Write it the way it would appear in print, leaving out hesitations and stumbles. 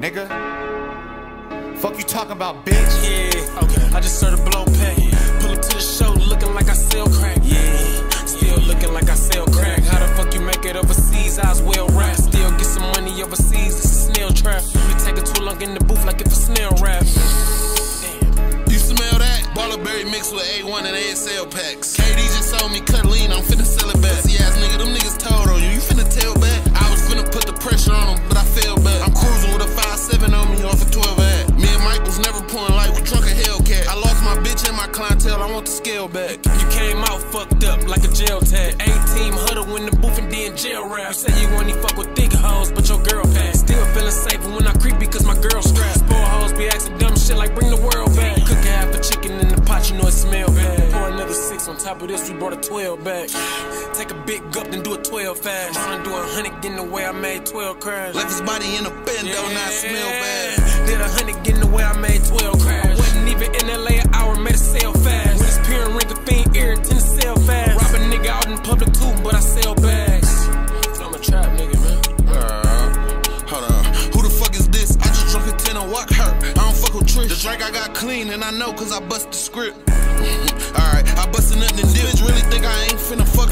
nigga. Fuck you talking about, bitch? Yeah, okay. I just served a blow pay. Pull up to the show looking like I sell crack. Yeah, still looking like I sell crack. How the fuck you make it overseas? I was well rap. Still get some money overseas. It's a snail trap. We take it too long in the booth like if a snail rap. Damn. You smell that? Baller berry mixed with A1 and ASL packs. KD just sold me cut lean. I'm finna sell it back. See ass nigga, them niggas told on you. You finna tell back. I was finna put the pressure on them, but I fell back. I'm cruising with a 5.7 on me off a 12 ad. Me and Mike was never pulling like we drunk a Hellcat. I lost my bitch and my clientele, I want the scale back. You came out fucked up like a jail tag. A-team huddle in the booth and then jail rap. You say you only fuck with thick hoes, but your girl pass. Still feeling safer when I creep because my girl strapped. Spoil hoes be asking dumb shit like bring the world back. Cook half a chicken in the pot, you know it smell bad. Pour another 6 on top of this, we brought a 12 back. Take a big gup, then do a 12 fast. Tryna do 100 in the way I made 12 crash. Left his body in a bendo, now it smell bad. Did 100 in the way I made 12 crash. Wasn't even in LA an hour, made a sale fast. With his pure ring of fiend irritant to sell fast. Rob a nigga out in public too, but I sell bags. I'm a trap nigga, man. Hold on. Who the fuck is this? I just drunk a 10 and walk hurt. I don't fuck with Trish. The drink I got clean and I know cause I bust the script. Alright, I busted nothing in this bitch really think I ain't finna fuck